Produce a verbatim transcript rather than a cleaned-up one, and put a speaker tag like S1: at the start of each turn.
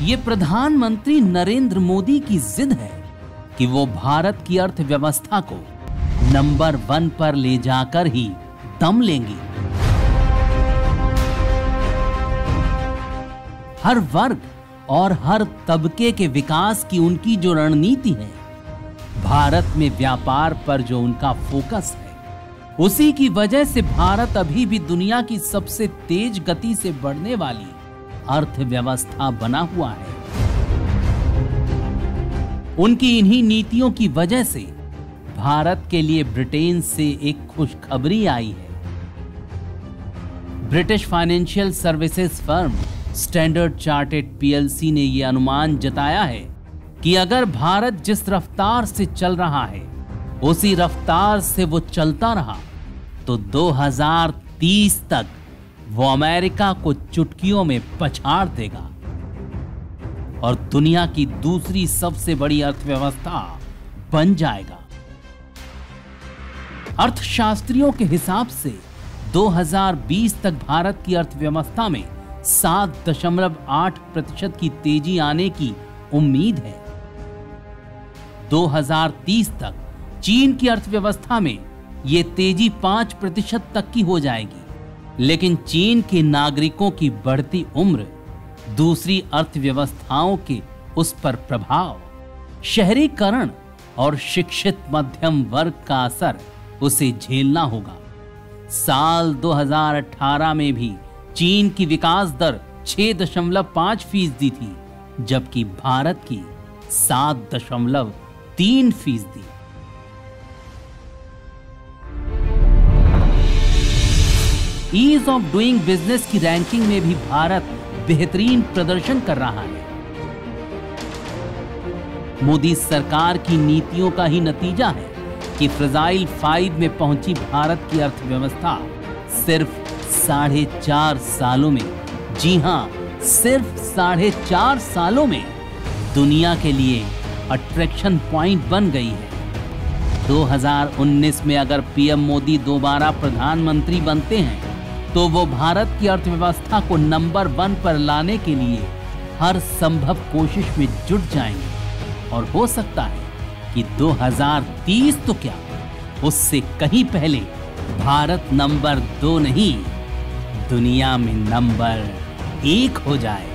S1: ये प्रधानमंत्री नरेंद्र मोदी की जिद है कि वो भारत की अर्थव्यवस्था को नंबर वन पर ले जाकर ही दम लेंगे। हर वर्ग और हर तबके के विकास की उनकी जो रणनीति है, भारत में व्यापार पर जो उनका फोकस है, उसी की वजह से भारत अभी भी दुनिया की सबसे तेज गति से बढ़ने वाली अर्थव्यवस्था बना हुआ है। उनकी इन्हीं नीतियों की वजह से भारत के लिए ब्रिटेन से एक खुशखबरी आई है। British financial services firm Standard Chartered PLC ने यह अनुमान जताया है कि अगर भारत जिस रफ्तार से चल रहा है उसी रफ्तार से वो चलता रहा तो दो हज़ार तीस तक वो अमेरिका को चुटकियों में पछाड़ देगा और दुनिया की दूसरी सबसे बड़ी अर्थव्यवस्था बन जाएगा। अर्थशास्त्रियों के हिसाब से दो हज़ार बीस तक भारत की अर्थव्यवस्था में सात दशमलव आठ प्रतिशत की तेजी आने की उम्मीद है। दो हज़ार तीस तक चीन की अर्थव्यवस्था में यह तेजी पांच प्रतिशत तक की हो जाएगी, लेकिन चीन के नागरिकों की बढ़ती उम्र, दूसरी अर्थव्यवस्थाओं के उस पर प्रभाव, शहरीकरण और शिक्षित मध्यम वर्ग का असर उसे झेलना होगा। साल दो हज़ार अठारह में भी चीन की विकास दर छह दशमलव पांच फीसदी थी, जबकि भारत की सात दशमलव तीन फीसदी। ईज ऑफ डूइंग बिजनेस की रैंकिंग में भी भारत बेहतरीन प्रदर्शन कर रहा है। मोदी सरकार की नीतियों का ही नतीजा है कि फ्रजाइल फाइव में पहुंची भारत की अर्थव्यवस्था सिर्फ साढ़े चार सालों में, जी हां, सिर्फ साढ़े चार सालों में दुनिया के लिए अट्रैक्शन पॉइंट बन गई है। दो हज़ार उन्नीस में अगर पीएम मोदी दोबारा प्रधानमंत्री बनते हैं तो वो भारत की अर्थव्यवस्था को नंबर वन पर लाने के लिए हर संभव कोशिश में जुट जाएंगे और हो सकता है कि दो हज़ार तीस तो क्या, उससे कहीं पहले भारत नंबर दो नहीं, दुनिया में नंबर एक हो जाए।